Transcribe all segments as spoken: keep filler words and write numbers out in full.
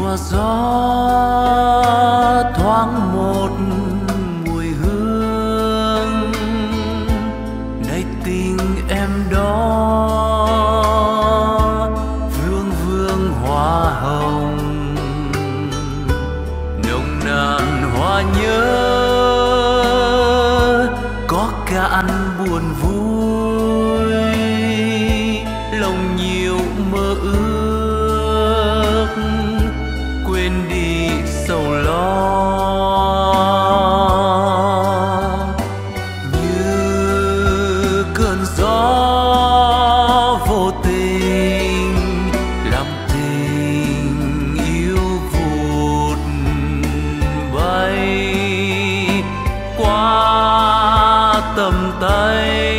của gió thoáng một mùi hương, này tình em đó vương vương hoa hồng, nồng nàn hoa nhớ có cạn buồn vui, lòng nhiều mơ ước quên đi sầu lo. Như cơn gió vô tình làm tình yêu vụt bay qua tầm tay,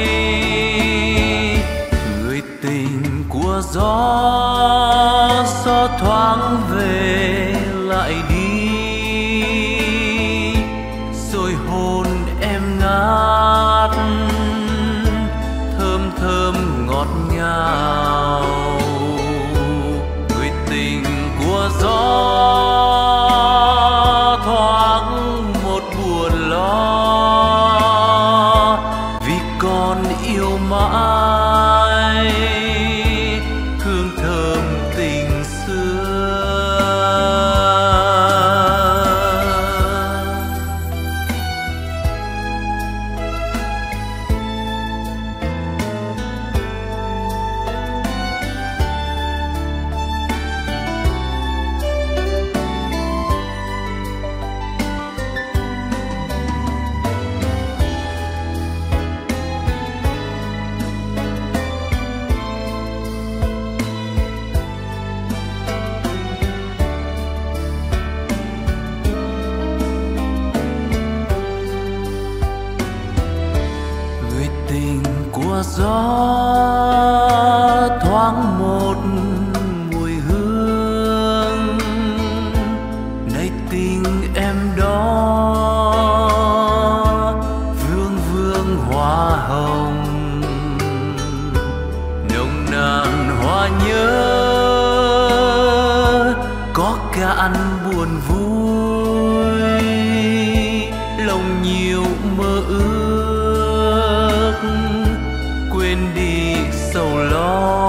người tình của gió gió thoáng về lại đi, rồi hôn em ngát thơm thơm ngọt ngào. Người tình của gió thoáng một buồn lo, vì còn yêu mãi hương thơm tình xưa. Tình của gió thoáng một mùi hương, này tình em đó vương vương hoa hồng, nồng nàn hoa nhớ có cạn buồn vui, lòng nhiều mơ ước quên đi sầu lo.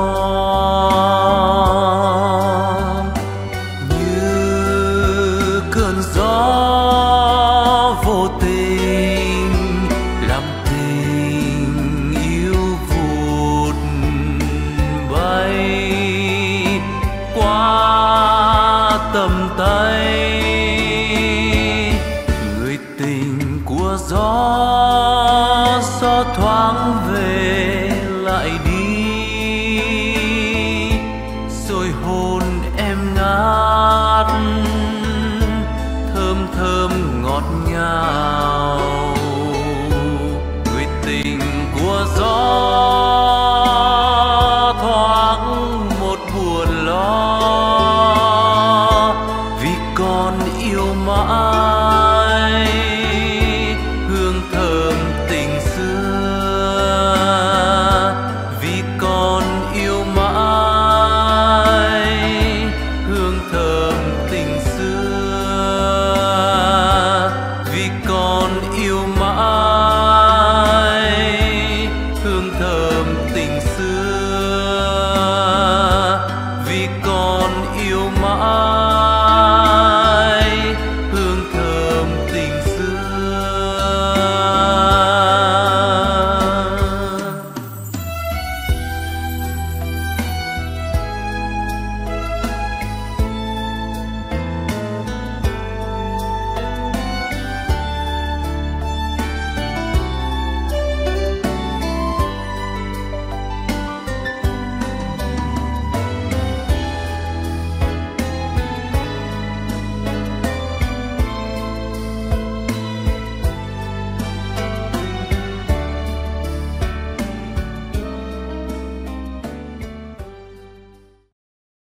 Như cơn gió vô tình làm tình yêu vụt bay qua tầm tay, người tình của gió gió thoáng về